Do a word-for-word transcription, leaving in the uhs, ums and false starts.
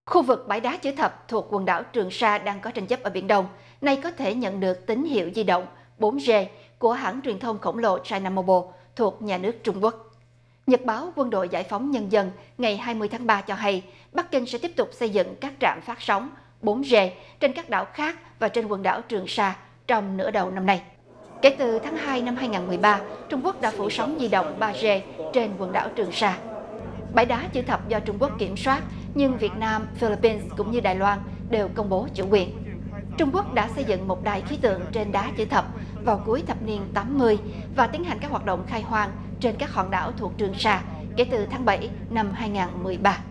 Khu vực bãi đá chữ thập thuộc quần đảo Trường Sa đang có tranh chấp ở Biển Đông, nay có thể nhận được tín hiệu di động bốn G của hãng truyền thông khổng lồ China Mobile thuộc nhà nước Trung Quốc. Nhật báo Quân đội Giải phóng Nhân dân ngày hai mươi tháng ba cho hay Bắc Kinh sẽ tiếp tục xây dựng các trạm phát sóng bốn G trên các đảo khác và trên quần đảo Trường Sa trong nửa đầu năm nay. Kể từ tháng hai năm hai nghìn không trăm mười ba, Trung Quốc đã phủ sóng di động ba G trên quần đảo Trường Sa. Bãi đá chữ thập do Trung Quốc kiểm soát, nhưng Việt Nam, Philippines cũng như Đài Loan đều công bố chủ quyền. Trung Quốc đã xây dựng một đài khí tượng trên đá chữ thập vào cuối thập niên tám mươi và tiến hành các hoạt động khai hoang trên các hòn đảo thuộc Trường Sa kể từ tháng bảy năm hai nghìn không trăm mười ba.